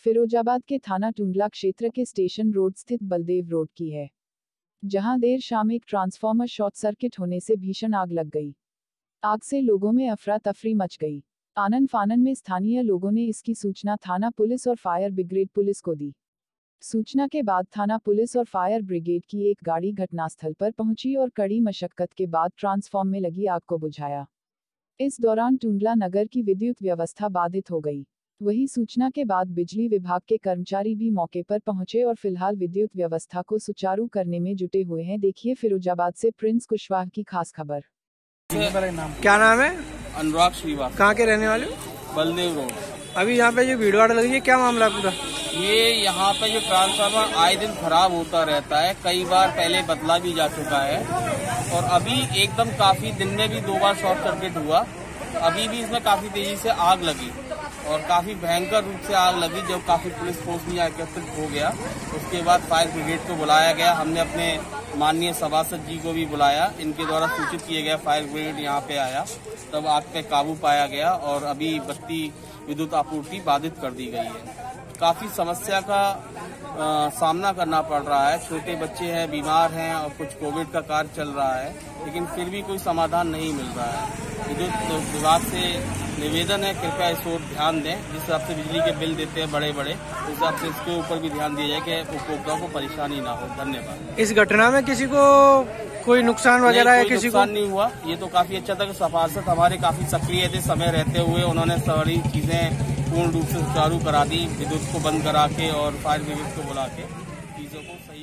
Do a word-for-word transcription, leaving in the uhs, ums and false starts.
फिरोजाबाद के थाना टुंडला क्षेत्र के स्टेशन रोड स्थित बलदेव रोड की है, जहां देर शाम एक ट्रांसफार्मर शॉर्ट सर्किट होने से भीषण आग लग गई। आग से लोगों में अफरा तफरी मच गई। आनन फानन में स्थानीय लोगों ने इसकी सूचना थाना पुलिस और फायर ब्रिगेड पुलिस को दी। सूचना के बाद थाना पुलिस और फायर ब्रिगेड की एक गाड़ी घटनास्थल पर पहुंची और कड़ी मशक्कत के बाद ट्रांसफार्मर में लगी आग को बुझाया। इस दौरान टुंडला नगर की विद्युत व्यवस्था बाधित हो गई। वही सूचना के बाद बिजली विभाग के कर्मचारी भी मौके पर पहुंचे और फिलहाल विद्युत व्यवस्था को सुचारू करने में जुटे हुए हैं। देखिए फिरोजाबाद से प्रिंस कुशवाहा की खास खबर। क्या नाम है? अनुराग श्रीवास्तव। कहाँ के रहने वाले? बलदेव रोड। अभी यहाँ पे जो भीड़ भाड़ लगी है, क्या मामला पूरा? ये यहाँ पे जो ट्रांसफार्मर आए दिन खराब होता रहता है, कई बार पहले बदला भी जा चुका है और अभी एकदम काफी दिन में भी दो बार शॉर्ट सर्किट हुआ। अभी भी इसमें काफी तेजी से आग लगी और काफी भयंकर रूप से आग लगी। जब काफी पुलिस फोर्स भी एकत्रित हो गया, उसके बाद फायर ब्रिगेड को बुलाया गया। हमने अपने माननीय सभासद जी को भी बुलाया, इनके द्वारा सूचित किया गया। फायर ब्रिगेड यहाँ पे आया, तब आग पे काबू पाया गया और अभी बत्ती विद्युत आपूर्ति बाधित कर दी गई है। काफी समस्या का आ, सामना करना पड़ रहा है। छोटे बच्चे हैं, बीमार हैं और कुछ कोविड का कार्य चल रहा है, लेकिन फिर भी कोई समाधान नहीं मिल रहा है। विद्युत विभाग से निवेदन है, कृपया इस ओर ध्यान दें। जिस हिसाब से बिजली के बिल देते हैं बड़े बड़े, उस हिसाब से इसके ऊपर भी ध्यान दिया जाए कि उपभोक्ताओं को परेशानी ना हो। धन्यवाद। इस घटना में किसी को कोई नुकसान वगैरह है? किसी को नहीं हुआ। ये तो काफी अच्छा था कि सभासद हमारे काफी सक्रिय थे। समय रहते हुए उन्होंने सारी चीजें पूर्ण रूप से सुचारू करा दी, विद्युत को बंद करा के और फायर ब्रिगेड को बुला के चीजों को